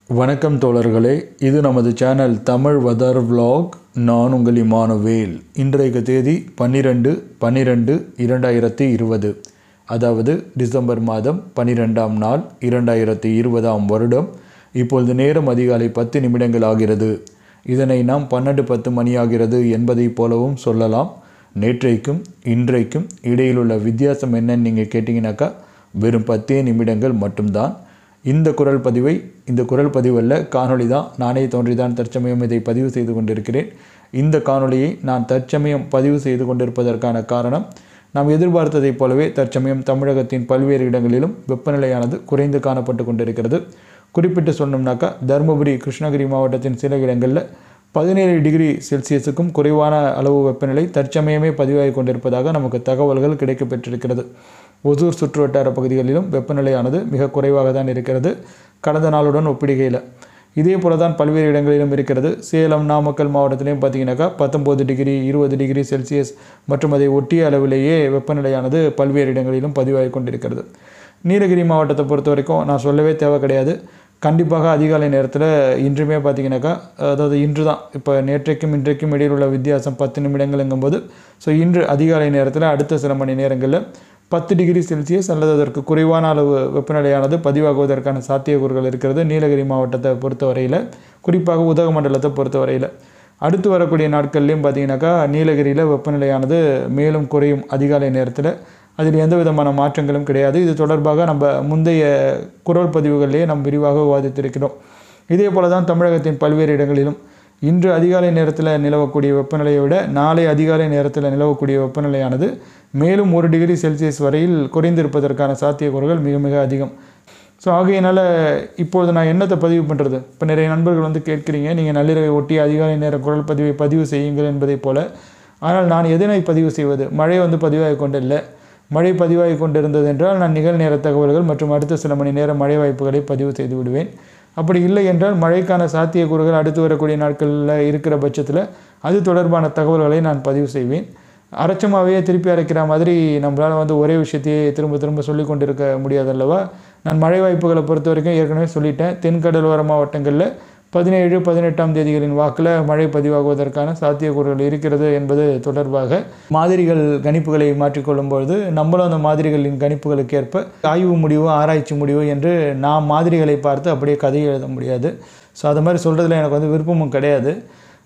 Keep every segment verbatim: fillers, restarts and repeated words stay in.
வணக்கம் தோழர்களே, இது நமது சேனல் தமிழ் வெதர் விலாக். நான் உங்கள் இமானுவேல். இன்றைக்கு தேதி பன்னிரெண்டு பன்னிரெண்டு இரண்டாயிரத்தி இருபது, அதாவது டிசம்பர் மாதம் பன்னிரெண்டாம் நாள் இரண்டாயிரத்தி இருபதாம் வருடம். இப்பொழுது நேரம் அதிகாலை பத்து நிமிடங்கள் ஆகிறது. இதனை நாம் பன்னெண்டு பத்து மணி ஆகிறது என்பதை போலவும் சொல்லலாம். நேற்றைக்கும் இன்றைக்கும் இடையிலுள்ள வித்தியாசம் என்னன்னு நீங்கள் கேட்டிங்கனாக்கா வெறும் பத்தே நிமிடங்கள் மட்டும்தான். இந்த குரல் பதிவை இந்த குரல் பதிவல்ல, காணொளி தான். நானே தோன்றிதான் தற்சமயம் இதை பதிவு செய்து கொண்டிருக்கிறேன். இந்த காணொளியை நான் தற்சமயம் பதிவு செய்து கொண்டிருப்பதற்கான காரணம், நாம் எதிர்பார்த்ததைப் போலவே தற்சமயம் தமிழகத்தின் பல்வேறு இடங்களிலும் வெப்பநிலையானது குறைந்து காணப்பட்டு கொண்டிருக்கிறது. குறிப்பிட்டு சொன்னோம்னாக்கா தருமபுரி, கிருஷ்ணகிரி மாவட்டத்தின் சில இடங்களில் பதினேழு டிகிரி செல்சியஸுக்கும் குறைவான அளவு வெப்பநிலை தற்சமயமே பதிவாகி கொண்டிருப்பதாக நமக்கு தகவல்கள் கிடைக்கப்பெற்றிருக்கிறது. ஒசூர் சுற்றுவட்டார பகுதிகளிலும் வெப்பநிலையானது மிக குறைவாக தான் இருக்கிறது கடந்த நாளுடன் ஒப்பிடுகையில். இதே போல தான் பல்வேறு இடங்களிலும் இருக்கிறது. சேலம், நாமக்கல் மாவட்டத்திலையும் பார்த்தீங்கன்னாக்கா பத்தொம்போது டிகிரி இருபது டிகிரி செல்சியஸ் மற்றும் அதை ஒட்டிய அளவிலேயே வெப்பநிலையானது பல்வேறு இடங்களிலும் பதிவாகி கொண்டிருக்கிறது. நீலகிரி மாவட்டத்தை பொறுத்த வரைக்கும் நான் சொல்லவே தேவை கிடையாது. கண்டிப்பாக அதிகாலை நேரத்தில் இன்றுமே பார்த்திங்கனாக்கா, அதாவது இன்று தான், இப்போ நேற்றைக்கும் இன்றைக்கும் இடையில் உள்ள வித்தியாசம் பத்து நிமிடங்கள்ங்கும்போது, ஸோ இன்று அதிகாலை நேரத்தில் அடுத்த சில மணி நேரங்களில் பத்து டிகிரி செல்சியஸ் அல்லது அதற்கு குறைவான அளவு வெப்பநிலையானது பதிவாகுவதற்கான சாத்தியக்கூறுகள் இருக்கிறது நீலகிரி மாவட்டத்தை பொறுத்தவரையில், குறிப்பாக உதகமண்டலத்தை பொறுத்தவரையில். அடுத்து வரக்கூடிய நாட்கள்லேயும் பார்த்திங்கனாக்கா நீலகிரியில் வெப்பநிலையானது மேலும் குறையும் அதிகாலை நேரத்தில். அதில் எந்த விதமான மாற்றங்களும் கிடையாது. இது தொடர்பாக நம்ம முந்தைய குரல் பதிவுகளிலேயே நாம் விரிவாக விவாதித்திருக்கிறோம். இதே போல தான் தமிழகத்தின் பல்வேறு இடங்களிலும் இன்று அதிகாலை நேரத்தில் நிலவக்கூடிய வெப்பநிலையை விட நாளை அதிகாலை நேரத்தில் நிலவக்கூடிய வெப்பநிலையானது மேலும் ஒரு டிகிரி செல்சியஸ் வரையில் குறைந்திருப்பதற்கான சாத்தியக்கூறுகள் மிக மிக அதிகம். ஸோ ஆகையினால் இப்பொழுது நான் என்னத்தை பதிவு பண்ணுறது? இப்போ நிறைய நண்பர்கள் வந்து கேட்குறீங்க, நீங்கள் நள்ளிரவை ஒட்டி அதிகாலை நேர குரல் பதிவை பதிவு செய்யுங்கள் என்பதை போல். ஆனால் நான் எதனை பதிவு செய்வது? மழை வந்து பதிவாகி கொண்டில்லை. மழை பதிவாகி கொண்டிருந்தது என்றால் நான் நிகழ்நேர தகவல்கள் மற்றும் அடுத்த சில மணி நேர மழை வாய்ப்புகளை பதிவு செய்து விடுவேன். அப்படி இல்லை என்றால் மழைக்கான சாத்தியக்கூறுகள் அடுத்து வரக்கூடிய நாட்களில் இருக்கிற பட்சத்தில் அது தொடர்பான தகவல்களை நான் பதிவு செய்வேன். அரைச்சமாகவே திருப்பி அரைக்கிற மாதிரி நம்மளால் வந்து ஒரே விஷயத்தையே திரும்ப திரும்ப சொல்லி கொண்டிருக்க முடியாதல்லவா. நான் மழை வாய்ப்புகளை பொறுத்த வரைக்கும் ஏற்கனவே சொல்லிட்டேன். தென்கடலோர மாவட்டங்களில் பதினேழு பதினெட்டாம் தேதிகளின் வாக்கில் மழை பதிவாகுவதற்கான சாத்தியக்கூறுகள் இருக்கிறது என்பது தொடர்பாக மாதிரிகள் கணிப்புகளை மாற்றிக்கொள்ளும்பொழுது நம்மளும் அந்த மாதிரிகளின் கணிப்புகளுக்கு ஏற்ப ஆய்வு முடிவு, ஆராய்ச்சி முடிவு என்று நாம் மாதிரிகளை பார்த்து அப்படியே கதை எழுத முடியாது. ஸோ அது மாதிரி சொல்கிறதுல எனக்கு வந்து விருப்பமும் கிடையாது.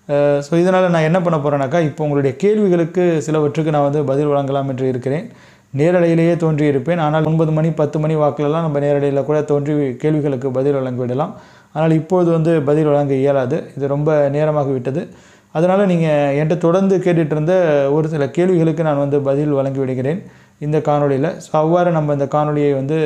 ஸோ இதனால் நான் என்ன பண்ண போகிறேன்னாக்கா, இப்போ உங்களுடைய கேள்விகளுக்கு சிலவற்றுக்கு நான் வந்து பதில் வழங்கலாம் என்று இருக்கிறேன். நேரலையிலேயே தோன்றியிருப்பேன். ஆனால் ஒன்பது மணி பத்து மணி வாக்கிலலாம் நம்ம நேரலையில் கூட தோன்றி கேள்விகளுக்கு பதில் வழங்கிவிடலாம். ஆனால் இப்போது வந்து பதில் வழங்க இயலாது. இது ரொம்ப நேரமாக விட்டது. அதனால் நீங்கள் என்கிட்ட தொடர்ந்து கேட்டுட்டு இருந்த ஒரு சில கேள்விகளுக்கு நான் வந்து பதில் வழங்கி விடுகிறேன் இந்த காணொலியில். ஸோ அவ்வாறு நம்ம இந்த காணொலியை வந்து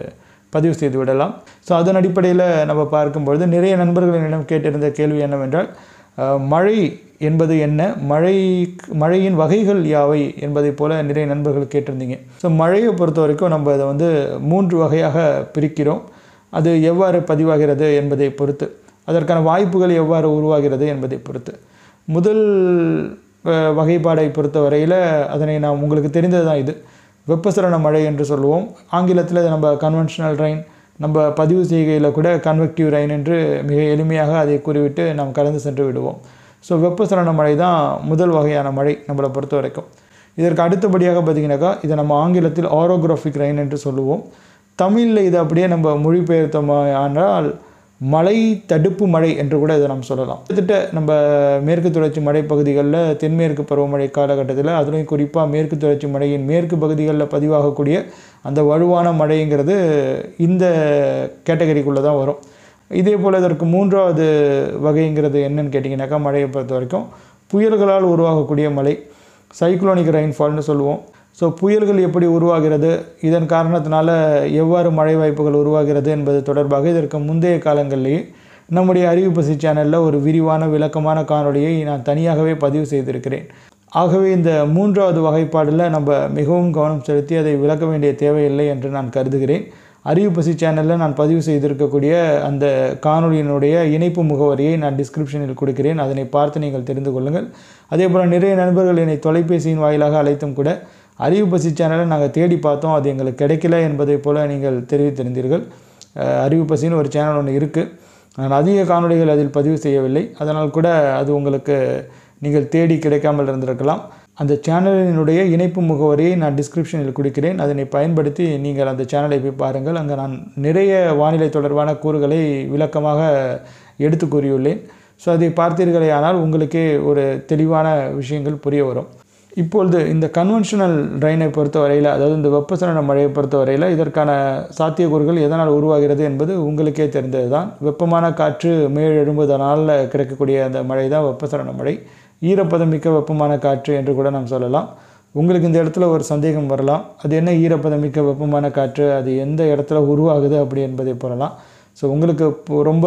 பதிவு செய்து விடலாம். ஸோ அதன் அடிப்படையில் நம்ம பார்க்கும்பொழுது நிறைய நண்பர்களிடம் கேட்டிருந்த கேள்வி என்னவென்றால், மழை என்பது என்ன, மழை மழையின் வகைகள் யாவை என்பதை போல் நிறைய நண்பர்கள் கேட்டிருந்தீங்க. ஸோ மழையை பொறுத்த வரைக்கும் நம்ம அதை வந்து மூன்று வகையாக பிரிக்கிறோம். அது எவ்வாறு பதிவாகிறது என்பதை பொறுத்து, அதற்கான வாய்ப்புகள் எவ்வாறு உருவாகிறது என்பதை பொறுத்து. முதல் வகைப்பாடை பொறுத்த வரையில் அதனை நாம் உங்களுக்கு தெரிந்தது தான். இது வெப்பசலன மழை என்று சொல்லுவோம். ஆங்கிலத்தில் நம்ம கன்வென்ஷனல் ரெயின், நம்ம பதிவு செய்கையில் கூட கன்வெக்டிவ் ரெயின் என்று மிக எளிமையாக அதை கூறிவிட்டு நாம் கடந்து சென்று விடுவோம். ஸோ வெப்பசலன மழை தான் முதல் வகையான மழை நம்மளை பொறுத்த வரைக்கும். இதற்கு அடுத்தபடியாக பார்த்திங்கனாக்கா இதை நம்ம ஆங்கிலத்தில் ஆரோகிராஃபிக் ரெயின் என்று சொல்லுவோம். தமிழில் இதை அப்படியே நம்ம மொழிபெயர்த்தோம் ஆனால் மழை தடுப்பு மழை என்று கூட இதை நம்ம சொல்லலாம். கிட்டத்தட்ட நம்ம மேற்கு தொடர்ச்சி மழை பகுதிகளில் தென்மேற்கு பருவமழை காலகட்டத்தில், அதுலேயும் குறிப்பாக மேற்கு தொடர்ச்சி மழையின் மேற்கு பகுதிகளில் பதிவாகக்கூடிய அந்த வலுவான மழைங்கிறது இந்த கேட்டகரிக்குள்ளே தான் வரும். இதே போல் இதற்கு மூன்றாவது வகைங்கிறது என்னன்னு கேட்டிங்கனாக்கா, மழையை பொறுத்த வரைக்கும் புயல்களால் உருவாகக்கூடிய மழை, சைக்ளோனிக் ரெயின்ஃபால்னு சொல்லுவோம். ஸோ புயல்கள் எப்படி உருவாகிறது, இதன் காரணத்தினால எவ்வாறு மழை வாய்ப்புகள் உருவாகிறது என்பது தொடர்பாக இதற்கு முந்தைய காலங்களிலேயே நம்முடைய அறிவுப்பசி சேனலில் ஒரு விரிவான விளக்கமான காணொலியை நான் தனியாகவே பதிவு செய்திருக்கிறேன். ஆகவே இந்த மூன்றாவது வகைப்பாடில் நம்ம மிகவும் கவனம் செலுத்தி அதை விளக்க வேண்டிய தேவையில்லை என்று நான் கருதுகிறேன். அறிவுப்பசி சேனலில் நான் பதிவு செய்திருக்கக்கூடிய அந்த காணொலியினுடைய இணைப்பு முகவரியை நான் டிஸ்கிரிப்ஷனில் கொடுக்கிறேன். அதனை பார்த்து நீங்கள் தெரிந்து கொள்ளுங்கள். அதே போல் நிறைய நண்பர்கள் என்னை தொலைபேசியின் வாயிலாக அழைத்தும் கூட அறிவுப்பசி சேனலை நாங்கள் தேடி பார்த்தோம், அது எங்களுக்கு கிடைக்கல என்பதை போல் நீங்கள் தெரிவித்திருந்தீர்கள். அறிவுப்பசின்னு ஒரு சேனல் ஒன்று இருக்குது. நான் அதிக காணொளிகள் அதில் பதிவு செய்யவில்லை. அதனால் கூட அது உங்களுக்கு நீங்கள் தேடி கிடைக்காமல் இருந்திருக்கலாம். அந்த சேனலினுடைய இணைப்பு முகவரியை நான் டிஸ்கிரிப்ஷனில் கொடுக்கிறேன். அதனை பயன்படுத்தி நீங்கள் அந்த சேனலை போய் பாருங்கள். அங்கே நான் நிறைய வானிலை தொடர்பான கூறுகளை விளக்கமாக எடுத்து கூறியுள்ளேன். ஸோ அதை பார்த்தீர்களே ஆனால் உங்களுக்கே ஒரு தெளிவான விஷயங்கள் புரிய வரும். இப்பொழுது இந்த கன்வென்ஷனல் ரெயினை பொறுத்தவரையில், அதாவது இந்த வெப்பசலன மழையை பொறுத்தவரையில் இதற்கான சாத்தியக்கூறுகள் எதனால் உருவாகிறது என்பது உங்களுக்கே தெரிந்தது தான். வெப்பமான காற்று மேலெழும்புவதனால் கிடைக்கக்கூடிய அந்த மழை தான் வெப்பசலன மழை. ஈரப்பதம் மிக்க வெப்பமான காற்று என்று கூட நாம் சொல்லலாம். உங்களுக்கு இந்த இடத்துல ஒரு சந்தேகம் வரலாம், அது என்ன ஈரப்பதம் மிக்க வெப்பமான காற்று, அது எந்த இடத்துல உருவாகுது அப்படி என்பதை போலலாம். ஸோ உங்களுக்கு ரொம்ப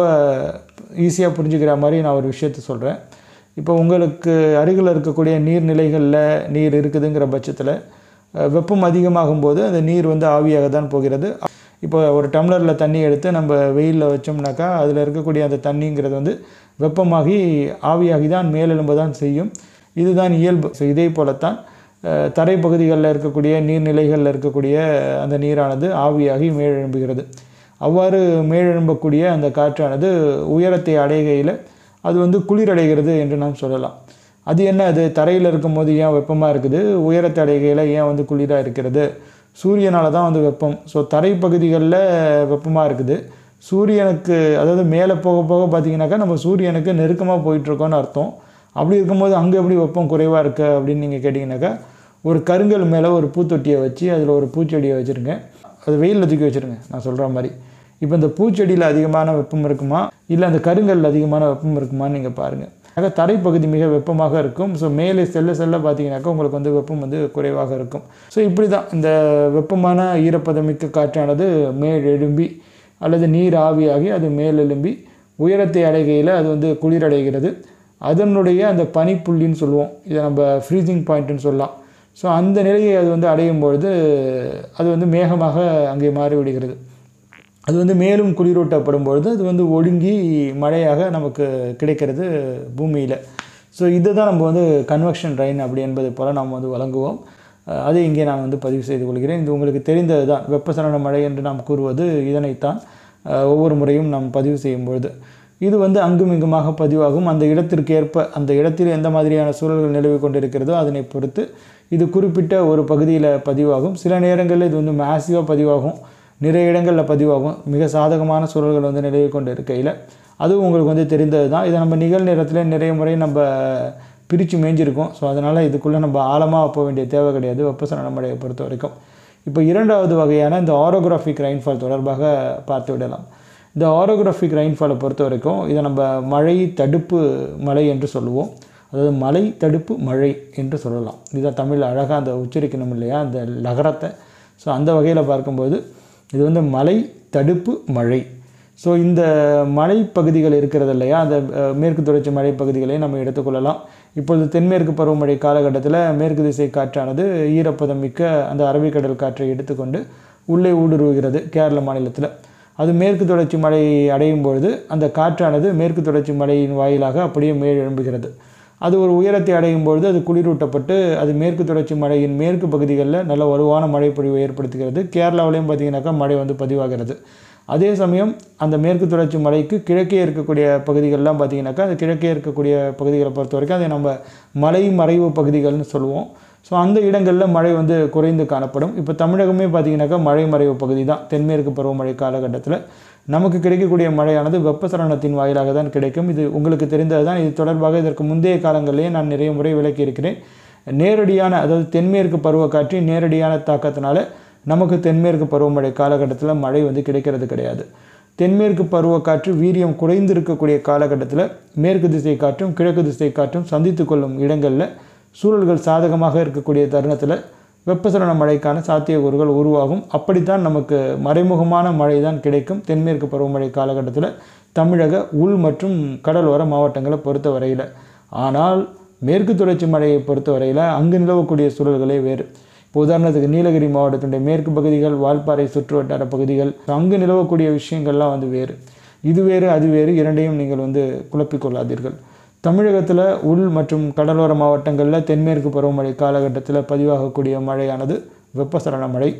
ஈஸியாக புரிஞ்சுக்கிற மாதிரி நான் ஒரு விஷயத்தை சொல்கிறேன். இப்போ உங்களுக்கு அருகில் இருக்கக்கூடிய நீர்நிலைகளில் நீர் இருக்குதுங்கிற பட்சத்தில் வெப்பம் அதிகமாகும் போது அந்த நீர் வந்து ஆவியாக தான் போகிறது. இப்போ ஒரு டம்ளரில் தண்ணி எடுத்து நம்ம வெயிலில் வச்சோம்னாக்கா அதில் இருக்கக்கூடிய அந்த தண்ணிங்கிறது வந்து வெப்பமாகி ஆவியாகி தான் மேலெழும்ப தான் செய்யும். இதுதான் இயல்பு. ஸோ இதே போலத்தான் தரைப்பகுதிகளில் இருக்கக்கூடிய நீர்நிலைகளில் இருக்கக்கூடிய அந்த நீரானது ஆவியாகி மேலெழும்புகிறது. அவ்வாறு மேலெழும்பக்கூடிய அந்த காற்றானது உயரத்தை அடைகையில் அது வந்து குளிரடைகிறது என்று நாம் சொல்லலாம். அது என்ன, அது தரையில் இருக்கும் போது ஏன் வெப்பமாக இருக்குது, உயரத்தை அடைகையில் ஏன் வந்து குளிராக இருக்கிறது? சூரியனால் தான் வந்து வெப்பம். ஸோ தரைப்பகுதிகளில் வெப்பமாக இருக்குது. சூரியனுக்கு, அதாவது மேலே போக போக பார்த்திங்கனாக்கா நம்ம சூரியனுக்கு நெருக்கமாக போயிட்டுருக்கோன்னு அர்த்தம். அப்படி இருக்கும்போது அங்கே எப்படி வெப்பம் குறைவாக இருக்குது அப்படின்னு நீங்கள் கேட்டிங்கனாக்கா, ஒரு கருங்கல் மேலே ஒரு பூத்தொட்டியை வச்சு அதில் ஒரு பூச்செடியை வச்சுருங்க, அது வெயிலில் தூக்கி வச்சுருங்க. நான் சொல்கிற மாதிரி இப்போ இந்த பூச்செடியில் அதிகமான வெப்பம் இருக்குமா இல்லை அந்த கருங்கல்ல அதிகமான வெப்பம் இருக்குமான்னு நீங்கள் பாருங்கள். ஆக தரைப்பகுதி மிக வெப்பமாக இருக்கும். ஸோ மேலே செல்ல செல்ல பார்த்தீங்கன்னாக்கா உங்களுக்கு வந்து வெப்பம் வந்து குறைவாக இருக்கும். ஸோ இப்படி தான் இந்த வெப்பமான ஈரப்பதமிக்க காற்றானது மேல் எழும்பி அல்லது நீர் ஆவியாகி அது மேல் எழும்பி உயரத்தை அடைகையில் அது வந்து குளிரடைகிறது. அதனுடைய அந்த பனிப்புள்ளின்னு சொல்லுவோம், இதை நம்ம ஃப்ரீசிங் பாயிண்ட்டுன்னு சொல்லலாம். ஸோ அந்த நிலையை அது வந்து அடையும் பொழுது அது வந்து மேகமாக அங்கே மாறிவிடுகிறது. அது வந்து மேலும் குளிரூட்டப்படும் பொழுது அது வந்து ஒடுங்கி மழையாக நமக்கு கிடைக்கிறது பூமியில். ஸோ இதை தான் நம்ம வந்து கன்வெக்ஷன் ரெயின் அப்படி என்பதை போல் நாம் வந்து வழங்குவோம். அதை இங்கே நான் வந்து பதிவு செய்து கொள்கிறேன். இது உங்களுக்கு தெரிந்தது தான். வெப்பசலன மழை என்று நாம் கூறுவது இதனைத்தான். ஒவ்வொரு முறையும் நாம் பதிவு செய்யும் பொழுது இது வந்து அங்கும் இங்குமாக பதிவாகும். அந்த இடத்திற்கு ஏற்ப, அந்த இடத்தில் எந்த மாதிரியான சூழல்கள் நிலவி கொண்டிருக்கிறதோ அதனை பொறுத்து இது குறிப்பிட்ட ஒரு பகுதியில் பதிவாகும். சில நேரங்களில் இது வந்து மேசிவாக பதிவாகும், நிறைய இடங்களில் பதிவாகும். மிக சாதகமான சூழல்கள் வந்து நிலவி கொண்டு இருக்கையில் அதுவும் உங்களுக்கு வந்து தெரிந்தது தான். இதை நம்ம நிகழ்நேரத்தில் நிறைய முறை நம்ம பிரித்து மேய்ஞ்சிருக்கோம். ஸோ அதனால் இதுக்குள்ளே நம்ம ஆழமாக போக வேண்டிய தேவை கிடையாது வெப்பசலன மழையை பொறுத்த வரைக்கும். இப்போ இரண்டாவது வகையான இந்த ஆரோகிராஃபிக் ரெயின்ஃபால் தொடர்பாக பார்த்து விடலாம். இந்த ஆரோகிராஃபிக் ரெயின்ஃபாலை பொறுத்த வரைக்கும் இதை நம்ம மழை தடுப்பு மழை என்று சொல்லுவோம். அதாவது மழை தடுப்பு மழை என்று சொல்லலாம். இதுதான் தமிழ் அழகாக அந்த உச்சரிக்கணும் இல்லையா, அந்த லகரத்தை. ஸோ அந்த வகையில் பார்க்கும்போது இது வந்து மலை தடுப்பு மழை. ஸோ இந்த மலைப்பகுதிகள் இருக்கிறது இல்லையா, அந்த மேற்கு தொடர்ச்சி மலைப்பகுதிகளை நம்ம எடுத்துக்கொள்ளலாம். இப்பொழுது தென்மேற்கு பருவமழை காலகட்டத்தில் மேற்கு திசை காற்றானது ஈரப்பதம் மிக்க அந்த அரபிக்கடல் காற்றை எடுத்துக்கொண்டு உள்ளே ஊடுருவுகிறது கேரள மாநிலத்தில். அது மேற்கு தொடர்ச்சி மலை அடையும் பொழுது அந்த காற்றானது மேற்கு தொடர்ச்சி மலையின் வாயிலாக அப்படியே மேல் எழும்புகிறது. அது ஒரு உயரத்தை அடையும் பொழுது அது குளிரூட்டப்பட்டு அது மேற்கு தொடர்ச்சி மலையின் மேற்கு பகுதிகளில் நல்ல வலுவான மழை பொழிவை ஏற்படுத்துகிறது. கேரளாவிலையும் பார்த்திங்கனாக்கா மழை வந்து பதிவாகிறது. அதே சமயம் அந்த மேற்கு தொடர்ச்சி மலைக்கு கிழக்கே இருக்கக்கூடிய பகுதிகளெலாம் பார்த்திங்கனாக்கா அந்த கிழக்கே இருக்கக்கூடிய பகுதிகளை பொறுத்த வரைக்கும் அதை நம்ம மலை மறைவு பகுதிகள்னு சொல்லுவோம். ஸோ அந்த இடங்களில் மழை வந்து குறைந்து காணப்படும். இப்போ தமிழகமே பார்த்திங்கனாக்கா மழை மறைவு பகுதி தான். தென்மேற்கு பருவமழை காலகட்டத்தில் நமக்கு கிடைக்கக்கூடிய மழையானது வெப்பசலனத்தின் வாயிலாக தான் கிடைக்கும். இது உங்களுக்கு தெரிந்தது தான். இது தொடர்பாக இதற்கு முந்தைய காலங்களிலேயே நான் நிறைய முறை விளக்கி இருக்கிறேன். நேரடியான, அதாவது தென்மேற்கு பருவக்காற்றின் நேரடியான தாக்கத்தினால நமக்கு தென்மேற்கு பருவமழை காலகட்டத்தில் மழை வந்து கிடைக்கிறது கிடையாது. தென்மேற்கு பருவக்காற்று வீரியம் குறைந்து இருக்கக்கூடிய காலகட்டத்தில் மேற்கு திசை காற்றும் கிழக்கு திசை காற்றும் சந்தித்து கொள்ளும் இடங்களில் சூழல்கள் சாதகமாக இருக்கக்கூடிய தருணத்தில் வெப்பசலன மழைக்கான சாத்தியக்கூறுகள் உருவாகும். அப்படித்தான் நமக்கு மறைமுகமான மழை தான் கிடைக்கும் தென்மேற்கு பருவமழை காலகட்டத்தில் தமிழக உள் மற்றும் கடலோர மாவட்டங்களை பொறுத்த வரையில். ஆனால் மேற்கு தொடர்ச்சி மழையை பொறுத்த வரையில் அங்கு நிலவக்கூடிய சூழல்களே வேறு. இப்போ உதாரணத்துக்கு நீலகிரி மாவட்டத்தினுடைய மேற்கு பகுதிகள், வால்பாறை சுற்று வட்டார பகுதிகள், அங்கு நிலவக்கூடிய விஷயங்கள்லாம் வந்து வேறு. இது வேறு அது வேறு, இரண்டையும் நீங்கள் வந்து குழப்பிக்கொள்ளாதீர்கள். தமிழகத்தில் உள் மற்றும் கடலோர மாவட்டங்களில் தென்மேற்கு பருவமழை காலகட்டத்தில் பதிவாகக்கூடிய மழையானது வெப்பசலன மழை.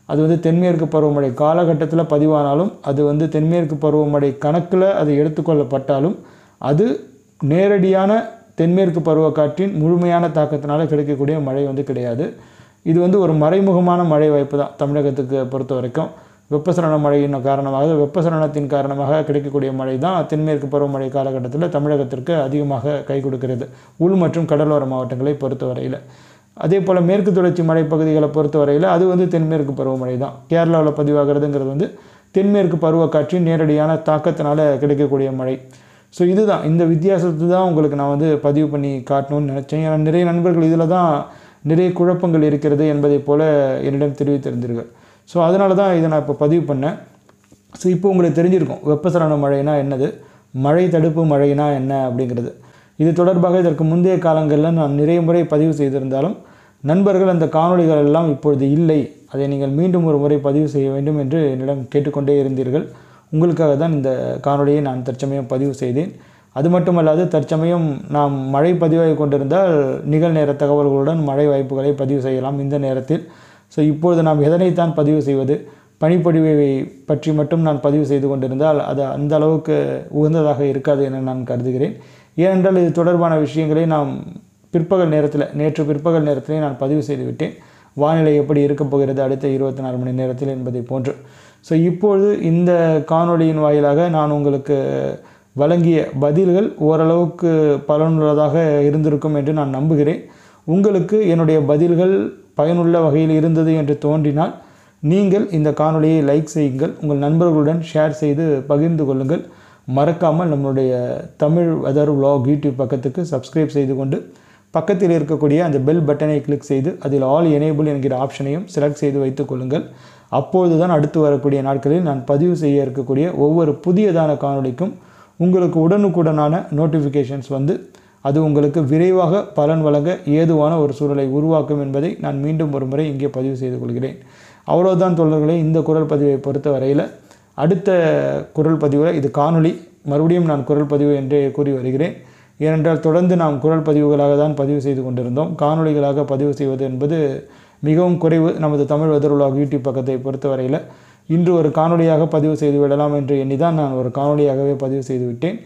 அது வந்து தென்மேற்கு பருவமழை காலகட்டத்தில் பதிவானாலும் அது வந்து தென்மேற்கு பருவமழை கணக்கில் அது எடுத்துக்கொள்ளப்பட்டாலும் அது நேரடியான தென்மேற்கு பருவக்காற்றின் முழுமையான தாக்கத்தினால் கிடைக்கக்கூடிய மழை வந்து கிடையாது. இது வந்து ஒரு மறைமுகமான மழை வாய்ப்பு தான் தமிழகத்துக்கு பொறுத்த வரைக்கும். வெப்பசலன மழையின் காரணமாக வெப்பசலனத்தின் காரணமாக கிடைக்கக்கூடிய மழை தான் தென்மேற்கு பருவமழை காலகட்டத்தில் தமிழகத்திற்கு அதிகமாக கை கொடுக்கிறது, உள் மற்றும் கடலோர மாவட்டங்களை பொறுத்தவரையில். அதே போல் மேற்கு தொடர்ச்சி மலைப்பகுதிகளை பொறுத்தவரையில் அது வந்து தென்மேற்கு பருவமழை தான். கேரளாவில் பதிவாகிறதுங்கிறது வந்து தென்மேற்கு பருவக்காற்றின் நேரடியான தாக்கத்தினால் கிடைக்கக்கூடிய மழை. ஸோ இதுதான், இந்த வித்தியாசத்தை தான் உங்களுக்கு நான் வந்து பதிவு பண்ணி காட்டணும்னு நினச்சேன். ஏன்னா நிறைய நண்பர்கள் இதில் தான் நிறைய குழப்பங்கள் இருக்கிறது என்பதை போல் என்னிடம் தெரிவித்திருந்தீர்கள். ஸோ அதனால தான் இதை நான் இப்போ பதிவு பண்ணேன். ஸோ இப்போ உங்களுக்கு தெரிஞ்சிருக்கும் வெப்பசலன மழைனா என்னது, மழை தடுப்பு மழைனா என்ன அப்படிங்கிறது. இது தொடர்பாக இதற்கு முந்தைய காலங்களில் நான் நிறைய முறை பதிவு செய்திருந்தாலும் நண்பர்கள் அந்த காணொளிகள் எல்லாம் இப்பொழுது இல்லை, அதை நீங்கள் மீண்டும் ஒரு முறை பதிவு செய்ய வேண்டும் என்று என்னிடம் கேட்டுக்கொண்டே இருந்தீர்கள். உங்களுக்காக தான் இந்த காணொளியை நான் தற்சமயம் பதிவு செய்தேன். அது மட்டுமல்லாது தற்சமயம் நாம் மழை பதிவாகி கொண்டிருந்தால் நிகழ்நேர தகவல்களுடன் மழை வாய்ப்புகளை பதிவு செய்யலாம் இந்த நேரத்தில். ஸோ இப்பொழுது நாம் எதனைத்தான் பதிவு செய்வது, பனிப்பொழிவை பற்றி மட்டும் நான் பதிவு செய்து கொண்டிருந்தால் அது அந்த அளவுக்கு உகந்ததாக இருக்காது என நான் கருதுகிறேன். ஏனென்றால் இது தொடர்பான விஷயங்களை நாம் பிற்பகல் நேரத்தில் நேற்று பிற்பகல் நேரத்திலே நான் பதிவு செய்துவிட்டேன். வானிலை எப்படி இருக்கப் போகிறது அடுத்த இருபத்தி நாலு மணி நேரத்தில் என்பதை போன்று. ஸோ இப்பொழுது இந்த காணொளியின் வாயிலாக நான் உங்களுக்கு வழங்கிய பதில்கள் ஓரளவுக்கு பலனுள்ளதாக இருந்திருக்கும் என்று நான் நம்புகிறேன். உங்களுக்கு என்னுடைய பதில்கள் பயனுள்ள வகையில் இருந்தது என்று தோன்றினால் நீங்கள் இந்த காணொளியை லைக் செய்யுங்கள், உங்கள் நண்பர்களுடன் ஷேர் செய்து பகிர்ந்து கொள்ளுங்கள். மறக்காமல் நம்மளுடைய தமிழ் வெதர் vlog யூடியூப் பக்கத்துக்கு சப்ஸ்கிரைப் செய்து கொண்டு பக்கத்தில் இருக்கக்கூடிய அந்த பெல் பட்டனை கிளிக் செய்து அதில் ஆல் எனேபிள் என்கிற ஆப்ஷனையும் செலக்ட் செய்து வைத்துக் கொள்ளுங்கள். அப்பொழுது தான் அடுத்து வரக்கூடிய நாட்களில் நான் பதிவு செய்ய இருக்கக்கூடிய ஒவ்வொரு புதியதான காணொளிக்கும் உங்களுக்கு உடனுக்குடனான நோட்டிஃபிகேஷன்ஸ் வந்து அது உங்களுக்கு விரைவாக பலன் வழங்க ஏதுவான ஒரு சூழலை உருவாக்கும் என்பதை நான் மீண்டும் ஒரு முறை இங்கே பதிவு செய்து கொள்கிறேன். அவ்வளோதான் தோழர்களே, இந்த குரல் பதிவை பொறுத்த வரையில். அடுத்த குரல் பதிவில் இது காணொளி, மறுபடியும் நான் குரல் பதிவு என்றே கூறி வருகிறேன். ஏனென்றால் தொடர்ந்து நாம் குரல் பதிவுகளாக தான் பதிவு செய்து கொண்டிருந்தோம். காணொளிகளாக பதிவு செய்வது என்பது மிகவும் குறைவு நமது தமிழ் வெதர் vlog யூடியூப் பக்கத்தை பொறுத்தவரையில். இன்று ஒரு காணொளியாக பதிவு செய்து விடலாம் என்று எண்ணி தான் நான் ஒரு காணொளியாகவே பதிவு செய்து விட்டேன்.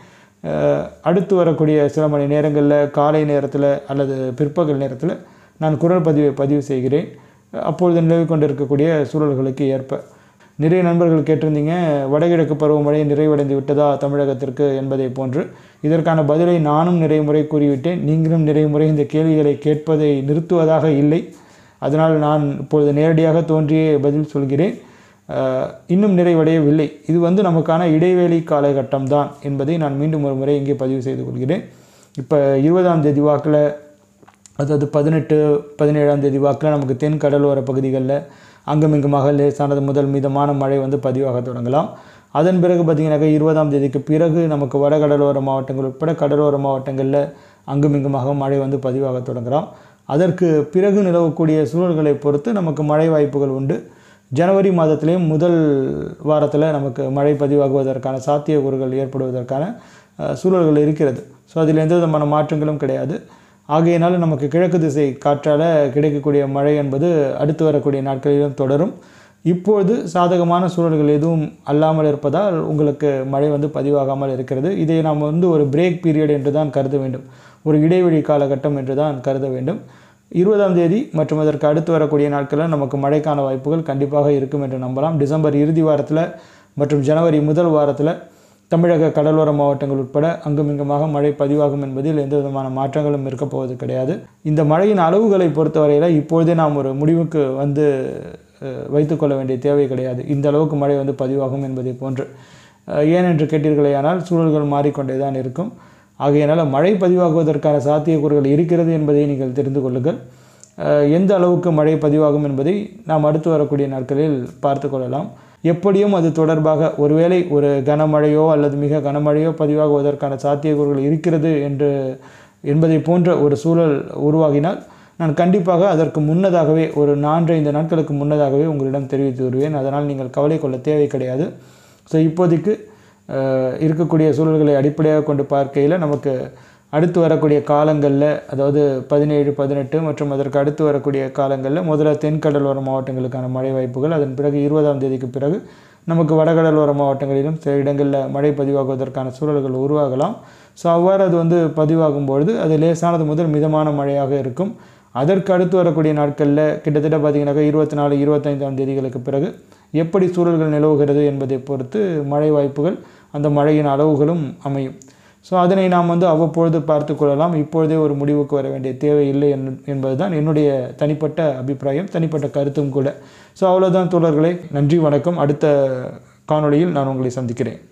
அடுத்து வரக்கூடிய சில மணி நேரங்களில் காலை நேரத்தில் அல்லது பிற்பகல் நேரத்தில் நான் குரல் பதிவை பதிவு செய்கிறேன். அப்பொழுது நிலவி கொண்டிருக்கக்கூடிய சூழல்களுக்கு ஏற்ப. நிறைய நண்பர்கள் கேட்டிருந்தீங்க, வடகிழக்கு பருவமழை நிறைவடைந்து விட்டதா தமிழகத்திற்கு என்பதை போன்று. இதற்கான பதிலை நானும் நிறைய முறை கூறிவிட்டேன். நீங்களும் நிறைய முறை இந்த கேள்விகளை கேட்பதை நிறுத்துவதாக இல்லை. அதனால் நான் இப்பொழுது நேரடியாக தோன்றியே பதில் சொல்கிறேன். இன்னும் நிறைவடையவில்லை. இது வந்து நமக்கான இடைவேளை காலகட்டம் தான் என்பதை நான் மீண்டும் ஒரு முறை இங்கே பதிவு செய்து கொள்கிறேன். இப்போ இருபதாம் தேதி வாக்கில், அதாவது பதினெட்டு பதினேழாம் தேதி வாக்கில் நமக்கு தென் கடலோர பகுதிகளில் அங்குமிங்குமாக லேசானது முதல் மிதமான மழை வந்து பதிவாக தொடங்கலாம். அதன் பிறகு பார்த்திங்கனாக்கா இருபதாம் தேதிக்கு பிறகு நமக்கு வட கடலோர மாவட்டங்கள் உட்பட கடலோர மாவட்டங்களில் அங்குமிங்குமாக மழை வந்து பதிவாக தொடங்கலாம். அதற்கு பிறகு நிலவக்கூடிய சூழல்களை பொறுத்து நமக்கு மழை வாய்ப்புகள் உண்டு. ஜனவரி மாதத்திலேயும் முதல் வாரத்தில் நமக்கு மழை பதிவாகுவதற்கான சாத்தியக்கூறுகள் ஏற்படுவதற்கான சூழல்கள் இருக்கிறது. ஸோ அதில் எந்த விதமான மாற்றங்களும் கிடையாது. ஆகையினால் நமக்கு கிழக்கு திசை காற்றால் கிடைக்கக்கூடிய மழை என்பது அடுத்து வரக்கூடிய நாட்களிலும் தொடரும். இப்பொழுது சாதகமான சூழல்கள் எதுவும் அல்லாமல் இருப்பதால் உங்களுக்கு மழை வந்து பதிவாகாமல் இருக்கிறது. இதை நாம் வந்து ஒரு பிரேக் பீரியட் என்று தான் கருத வேண்டும், ஒரு இடைவெளி காலகட்டம் என்று தான் கருத வேண்டும். இருபதாம் தேதி மற்றும் அதற்கு அடுத்து வரக்கூடிய நாட்களில் நமக்கு மழைக்கான வாய்ப்புகள் கண்டிப்பாக இருக்கும் என்று நம்பலாம். டிசம்பர் இறுதி வாரத்தில் மற்றும் ஜனவரி முதல் வாரத்தில் தமிழக கடலோர மாவட்டங்கள் உட்பட அங்குமிங்குமாக மழை பதிவாகும் என்பதில் எந்த விதமான மாற்றங்களும் இருக்கப் போவது கிடையாது. இந்த மழையின் அளவுகளை பொறுத்தவரையில் இப்பொழுதே நாம் ஒரு முடிவுக்கு வந்து வைத்துக்கொள்ள வேண்டிய தேவை கிடையாது. இந்த அளவுக்கு மழை வந்து பதிவாகும் என்பதை போன்று. ஏனென்று கேட்டீர்களேயானால் சூழல்கள் மாறிக்கொண்டே தான் இருக்கும். ஆகையினால் மழை பதிவாகுவதற்கான சாத்தியக்கூறுகள் இருக்கிறது என்பதை நீங்கள் தெரிந்து கொள்ளுங்கள். எந்த அளவுக்கு மழை பதிவாகும் என்பதை நாம் அடுத்து வரக்கூடிய நாட்களில் பார்த்து கொள்ளலாம். எப்படியும் அது தொடர்பாக ஒருவேளை ஒரு கனமழையோ அல்லது மிக கனமழையோ பதிவாகுவதற்கான சாத்தியக்கூறுகள் இருக்கிறது என்று என்பதை போன்ற ஒரு சூழல் உருவாகினால் நான் கண்டிப்பாக அதற்கு முன்னதாகவே ஒரு நான்கு ஐந்து நாட்களுக்கு முன்னதாகவே உங்களிடம் தெரிவித்து வருவேன். அதனால் நீங்கள் கவலை கொள்ள தேவை கிடையாது. ஸோ இப்போதைக்கு இருக்கக்கூடிய சூழல்களை அடிப்படையாக கொண்டு பார்க்கையில் நமக்கு அடுத்து வரக்கூடிய காலங்களில், அதாவது பதினேழு பதினெட்டு மற்றும் அதற்கு அடுத்து வரக்கூடிய காலங்களில் முதல்ல தென்கடலோர மாவட்டங்களுக்கான மழை வாய்ப்புகள், அதன் பிறகு இருபதாம் தேதிக்கு பிறகு நமக்கு வடகடலோர மாவட்டங்களிலும் சில இடங்களில் மழை பதிவாகுவதற்கான சூழல்கள் உருவாகலாம். ஸோ அவ்வாறு அது வந்து பதிவாகும்பொழுது அது லேசானது முதல் மிதமான மழையாக இருக்கும். அதற்கு அடுத்து வரக்கூடிய நாட்களில் கிட்டத்தட்ட பார்த்திங்கனாக்கா இருபத்தி நாலு இருபத்தைந்தாம் தேதிகளுக்கு பிறகு எப்படி சூழல்கள் நிலவுகிறது என்பதை பொறுத்து மழை வாய்ப்புகள், அந்த மழையின் அளவுகளும் அமையும். ஸோ அதனை நாம் வந்து அவ்வப்பொழுது பார்த்து கொள்ளலாம். இப்பொழுதே ஒரு முடிவுக்கு வர வேண்டிய தேவை இல்லை என்பது தான் என்னுடைய தனிப்பட்ட அபிப்பிராயம், தனிப்பட்ட கருத்தும் கூட. ஸோ அவ்வளோதான் தோழர்களே. நன்றி, வணக்கம். அடுத்த காணொளியில் நான் உங்களை சந்திக்கிறேன்.